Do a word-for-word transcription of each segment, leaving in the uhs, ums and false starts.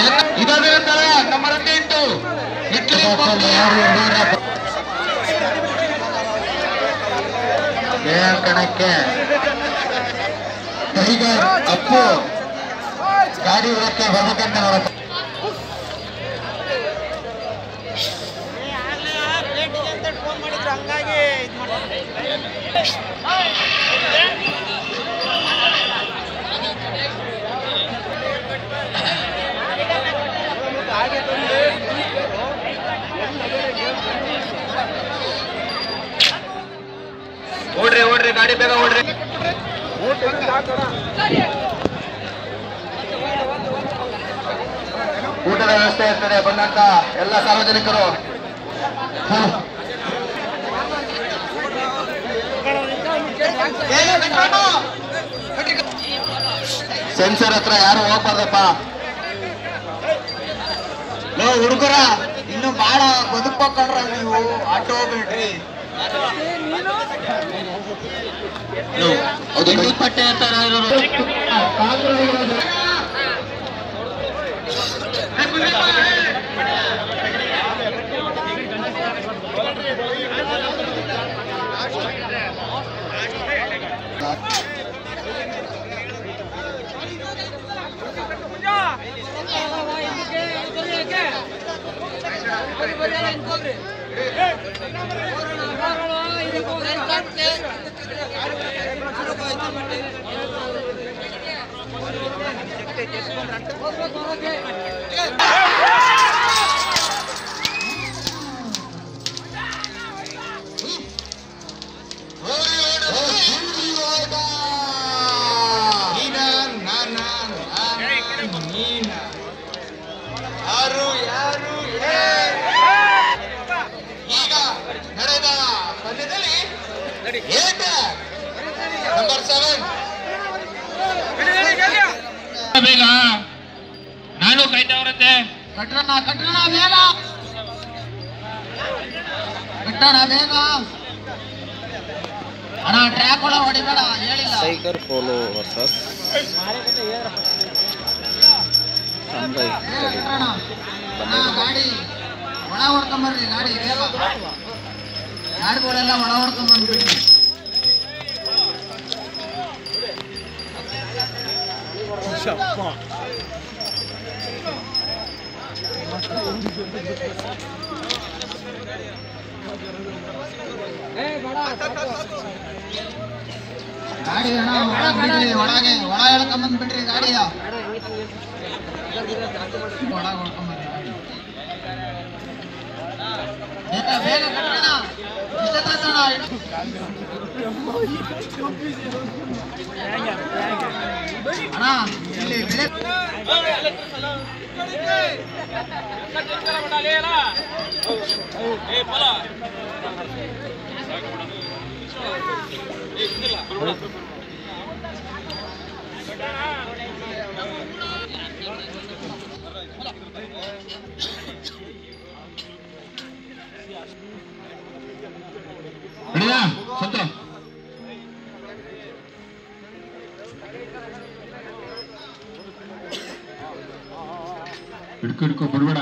ಇದಾದ ನಂತರ ನಂಬರ್ ಹದಿನೆಂಟು ಕಣಕ್ಕೆ ಟೈಗರ್ ಅಪ್ಪು ಗಾಡಿ ಹೊರಕ್ಕೆ ಬರ್ಬೇಕಂತ ನೋಡಪ್ಪ. ಓಡ್ರಿ ಓಡ್ರಿ ಗಾಡಿ ಬೇಗ ಓಡ್ರಿ. ಊಟದ ವ್ಯವಸ್ಥೆ ಇರ್ತದೆ ಬಂದಂತ ಎಲ್ಲ ಸಾರ್ವಜನಿಕರು. ಸೆನ್ಸರ್ ಹತ್ರ ಯಾರು ಹೋಗ್ಬಾರ್ದಪ್ಪ. ಹುಡುಗರ ಇನ್ನು ಬಾಳ ಬದುಕೊಂಡ್ರ ನೀವು ಆಟೋ ಹೋಗ್ಬೇಡ್ರಿ. ಪಟ್ಟೆ ಅಂತಾರ ಬೇಗ ನಾನು ಕಾಯ್ತಾವ್ರಂತೆ. ಕಟ್ಟಣ ಕಟ್ಟಣ ಬೇಗ ಕಟ್ಟಣ ಬೇಗ ಅಣ್ಣ ಟ್ರ್ಯಾಕ್ ಒಳ ಹೊಡಿಬೇಡ ಹೇಳಿಲ್ಲ. ಟೈಗರ್ ಪೋಲೋ ವರ್ಸಸ್ ಗಾಡಿ ಒಳ ಹೊಡ್ಕೊಂಬರ್ರಿ. ಗಾಡಿ ಬೇಗ ಗಾಡಿಗಳೆಲ್ಲ ಒಳ ಹೊಡ್ಕೊಂಬಂದ್ಬಿಡ್ರಿ. ಗಾಡಿ ಒಳಗೆ ಒಳ ಹೇಳ್ಕೊಂಬಂದ್ಬಿಟ್ರಿ. ಗಾಡಿಯ ಒಳ ಹೊಡ್ಕೊಂಬರ್ರಿ. ಬೇಗ ಬೇಗ ಕಟ್ಟೋಣ. ಇಷ್ಟ ತಾಸೋಣ. ಅಣ್ಣ ಇಲ್ಲಿ ಬೆಳೆ ಸ್ವಲ್ಪ ಹಿಡ್ಕೊ ಹಿಡ್ಕೊ ಬರ್ಬೇಡ.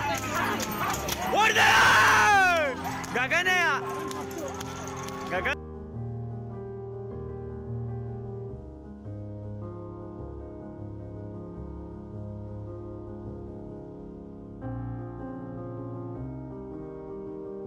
गगन है गगन